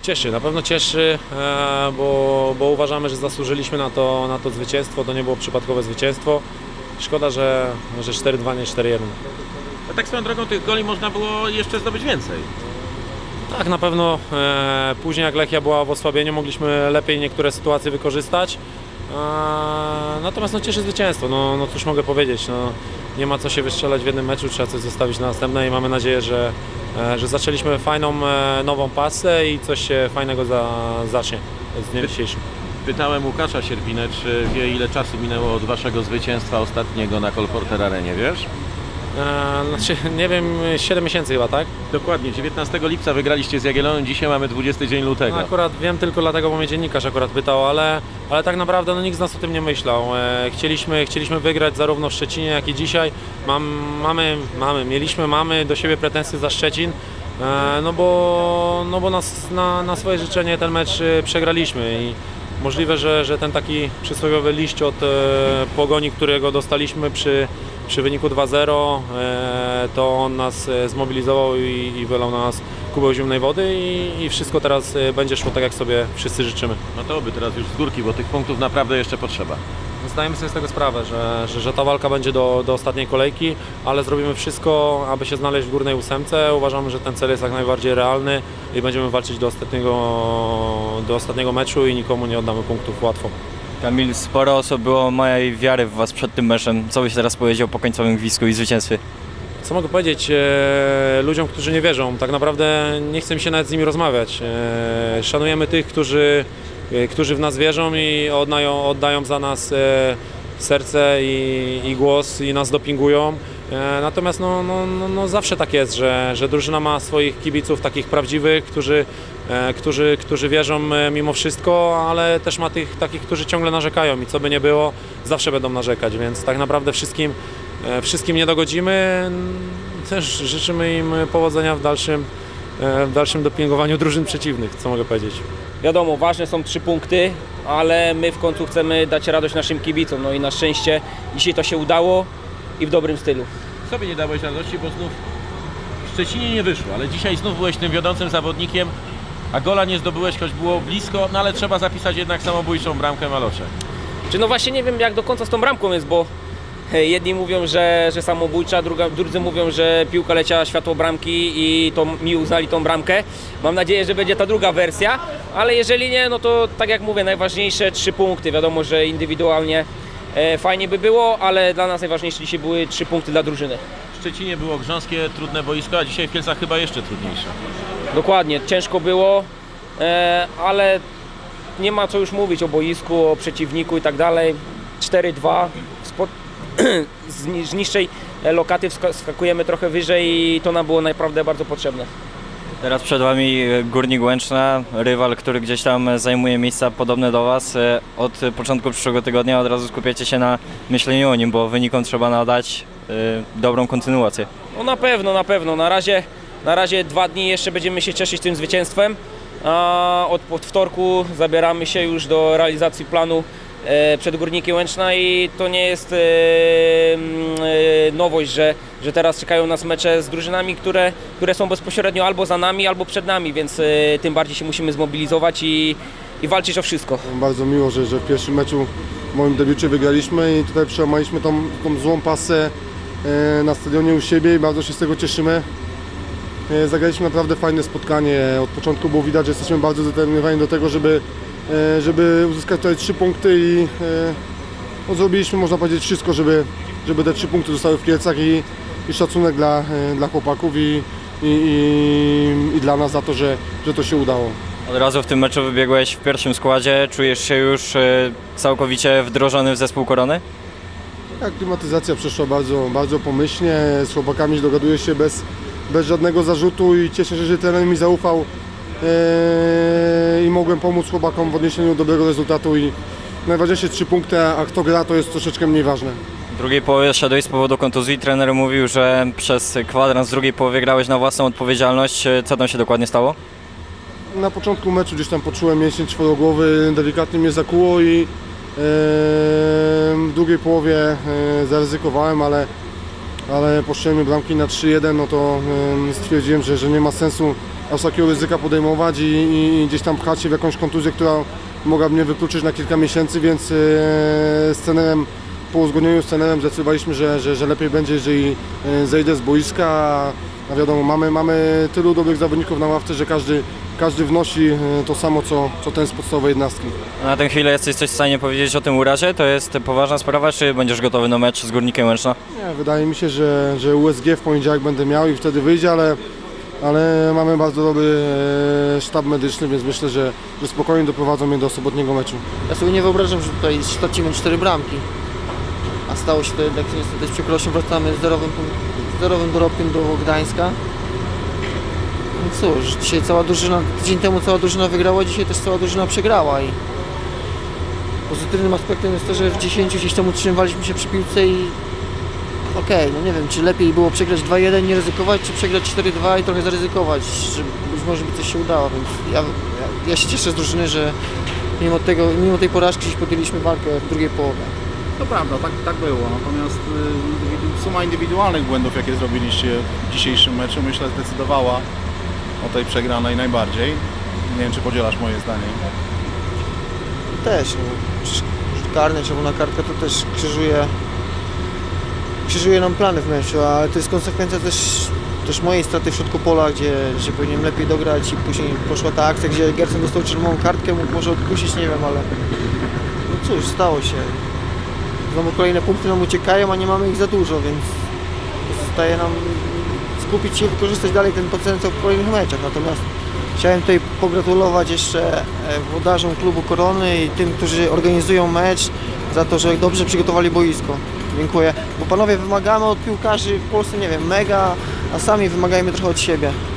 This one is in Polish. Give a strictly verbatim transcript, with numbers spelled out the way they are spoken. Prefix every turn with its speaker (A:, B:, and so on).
A: Cieszy, na pewno cieszy, bo, bo uważamy, że zasłużyliśmy na to, na to zwycięstwo, to nie było przypadkowe zwycięstwo. Szkoda, że, że cztery dwa, nie cztery jeden.
B: A tak swoją drogą tych goli można było jeszcze zdobyć więcej.
A: Tak, na pewno e, później jak Lechia była w osłabieniu, mogliśmy lepiej niektóre sytuacje wykorzystać. E, natomiast no, cieszy zwycięstwo, no, no cóż mogę powiedzieć, no, nie ma co się wystrzelać w jednym meczu, trzeba coś zostawić na następne i mamy nadzieję, że, e, że zaczęliśmy fajną, e, nową pasę i coś się fajnego za, zacznie z dniem dzisiejszym.
B: Pytałem Łukasza Sierpinę, czy wie, ile czasu minęło od waszego zwycięstwa ostatniego na Kolporter Arenie, wiesz?
A: Eee, znaczy, nie wiem, siedem miesięcy chyba, tak?
B: Dokładnie, dziewiętnastego lipca wygraliście z Jagiellonem, dzisiaj mamy dwudziesty dzień lutego.
A: No, akurat wiem tylko dlatego, bo mnie dziennikarz akurat pytał, ale, ale tak naprawdę no, nikt z nas o tym nie myślał. Eee, chcieliśmy, chcieliśmy wygrać zarówno w Szczecinie, jak i dzisiaj. Mam, mamy, mamy, mieliśmy, mamy do siebie pretensje za Szczecin, eee, no bo, no bo nas, na, na swoje życzenie ten mecz przegraliśmy i możliwe, że, że ten taki przysłowiowy liść od e, Pogoni, którego dostaliśmy przy, przy wyniku dwa zero, e, to on nas e, zmobilizował i, i wylał na nas kubeł zimnej wody i, i wszystko teraz e, będzie szło tak, jak sobie wszyscy życzymy.
B: No to oby teraz już z górki, bo tych punktów naprawdę jeszcze potrzeba.
A: Zdajemy sobie z tego sprawę, że, że, że ta walka będzie do, do ostatniej kolejki, ale zrobimy wszystko, aby się znaleźć w górnej ósemce. Uważamy, że ten cel jest jak najbardziej realny i będziemy walczyć do ostatniego, do ostatniego meczu i nikomu nie oddamy punktów łatwo.
C: Kamil, sporo osób było mojej wiary w was przed tym meczem. Co byś teraz powiedział po końcowym gwizdku i zwycięstwie?
A: Co mogę powiedzieć e, ludziom, którzy nie wierzą? Tak naprawdę nie chcę mi się nawet z nimi rozmawiać. E, szanujemy tych, którzy którzy w nas wierzą i oddają, oddają za nas e, serce i, i głos i nas dopingują. E, natomiast no, no, no, no zawsze tak jest, że, że drużyna ma swoich kibiców takich prawdziwych, którzy, e, którzy, którzy wierzą e, mimo wszystko, ale też ma tych takich, którzy ciągle narzekają i co by nie było, zawsze będą narzekać, więc tak naprawdę wszystkim, e, wszystkim nie dogodzimy. Też życzymy im powodzenia w dalszym, e, w dalszym dopingowaniu drużyn przeciwnych, co mogę powiedzieć.
D: Wiadomo, ważne są trzy punkty, ale my w końcu chcemy dać radość naszym kibicom. No i na szczęście dzisiaj to się udało i w dobrym stylu.
B: Sobie nie dałeś radości, bo znów w Szczecinie nie wyszło, ale dzisiaj znów byłeś tym wiodącym zawodnikiem, a gola nie zdobyłeś, choć było blisko, no ale trzeba zapisać jednak samobójczą bramkę Maloczek.
D: Czy no właśnie nie wiem, jak do końca z tą bramką jest, bo jedni mówią, że, że samobójcza, druga, drudzy mówią, że piłka leciała światło bramki i to mi uznali tą bramkę. Mam nadzieję, że będzie ta druga wersja, ale jeżeli nie, no to tak jak mówię, najważniejsze trzy punkty. Wiadomo, że indywidualnie e, fajnie by było, ale dla nas najważniejsze dzisiaj były trzy punkty dla drużyny.
B: W Szczecinie było grząskie, trudne boisko, a dzisiaj w Kielcach chyba jeszcze trudniejsze.
D: Dokładnie, ciężko było, e, ale nie ma co już mówić o boisku, o przeciwniku i tak dalej. cztery dwa. Z niższej lokaty wskakujemy trochę wyżej i to nam było naprawdę bardzo potrzebne.
C: Teraz przed wami Górnik Łęczna, rywal, który gdzieś tam zajmuje miejsca podobne do was. Od początku przyszłego tygodnia od razu skupiacie się na myśleniu o nim, bo wynikom trzeba nadać y, dobrą kontynuację.
D: No na pewno, na pewno. Na razie, na razie dwa dni jeszcze będziemy się cieszyć tym zwycięstwem, a od, od wtorku zabieramy się już do realizacji planu przed Górnikiem Łęczna i to nie jest e, e, nowość, że, że teraz czekają nas mecze z drużynami, które, które są bezpośrednio albo za nami, albo przed nami, więc e, tym bardziej się musimy zmobilizować i, i walczyć o wszystko.
E: Bardzo miło, że, że w pierwszym meczu w moim debiucie wygraliśmy i tutaj przełamaliśmy tą, tą złą pasę e, na stadionie u siebie i bardzo się z tego cieszymy. E, zagraliśmy naprawdę fajne spotkanie, od początku było widać, że jesteśmy bardzo zdeterminowani do tego, żeby żeby uzyskać tutaj trzy punkty i no, zrobiliśmy, można powiedzieć, wszystko, żeby, żeby te trzy punkty zostały w Kielcach i, i szacunek dla, dla chłopaków i, i, i, i dla nas za to, że, że to się udało.
C: Od razu w tym meczu wybiegłeś w pierwszym składzie. Czujesz się już całkowicie wdrożony w zespół Korony?
E: Tak, klimatyzacja przeszła bardzo, bardzo pomyślnie. Z chłopakami dogaduję się bez, bez żadnego zarzutu i cieszę się, że trener mi zaufał i mogłem pomóc chłopakom w odniesieniu do dobrego rezultatu i najważniejsze trzy punkty, a kto gra, to jest troszeczkę mniej ważne.
C: W drugiej połowie szedłeś z powodu kontuzji. Trener mówił, że przez kwadrans w drugiej połowie grałeś na własną odpowiedzialność. Co tam się dokładnie stało?
E: Na początku meczu gdzieś tam poczułem mięsień czworogłowy, delikatnie mnie zakuło i e, w drugiej połowie e, zaryzykowałem, ale, ale po strzeleniu bramki na trzy jeden, no to e, stwierdziłem, że, że nie ma sensu aż takiego ryzyka podejmować i, i, i gdzieś tam pchać się w jakąś kontuzję, która mogła mnie wykluczyć na kilka miesięcy, więc e, z trenerem, po uzgodnieniu z trenerem zdecydowaliśmy, że, że, że lepiej będzie, jeżeli e, zejdę z boiska, a, a wiadomo, mamy, mamy tylu dobrych zawodników na ławce, że każdy, każdy wnosi e, to samo, co, co ten z podstawowej jednostki.
C: Na tę chwilę jesteś coś w stanie powiedzieć o tym urazie? To jest poważna sprawa, czy będziesz gotowy na mecz z Górnikiem Łęczna?
E: Nie, wydaje mi się, że, że U S G w poniedziałek będę miał i wtedy wyjdzie, ale, ale mamy bardzo dobry e, sztab medyczny, więc myślę, że, że spokojnie doprowadzą mnie do sobotniego meczu.
F: Ja sobie nie wyobrażam, że tutaj stracimy cztery bramki, a stało się to jednak niestety z przykrością, wracamy z zerowym, zerowym dorobkiem do Gdańska. No cóż, dzisiaj cała drużyna, tydzień temu cała drużyna wygrała, dzisiaj też cała drużyna przegrała i pozytywnym aspektem jest to, że w dziesięciu gdzieś tam utrzymywaliśmy się przy piłce i okej, okay, no nie wiem, czy lepiej było przegrać dwa jeden, nie ryzykować, czy przegrać cztery dwa i trochę zaryzykować, że być może by coś się udało, więc ja, ja, ja się cieszę z drużyny, że mimo tego, mimo tej porażki gdzieś podjęliśmy walkę w drugiej połowie.
G: To prawda, tak, tak było, natomiast y, suma indywidualnych błędów, jakie zrobiliście w dzisiejszym meczu, myślę, zdecydowała o tej przegranej najbardziej. Nie wiem, czy podzielasz moje zdanie.
F: Też, no, rzut karny, czerwona kartka to też krzyżuje, krzyżuje nam plany w meczu, ale to jest konsekwencja też, też mojej straty w środku pola, gdzie, gdzie powinienem lepiej dograć i później poszła ta akcja, gdzie Gerson dostał czerwoną kartkę, mógł może odpuścić, nie wiem, ale no cóż, stało się. Znowu kolejne punkty nam uciekają, a nie mamy ich za dużo, więc zostaje nam skupić się i wykorzystać dalej ten potencjał w kolejnych meczach. Natomiast chciałem tutaj pogratulować jeszcze włodarzom klubu Korony i tym, którzy organizują mecz, za to, że dobrze przygotowali boisko. Dziękuję. Bo panowie, wymagamy od piłkarzy w Polsce, nie wiem, mega, a sami wymagajmy trochę od siebie.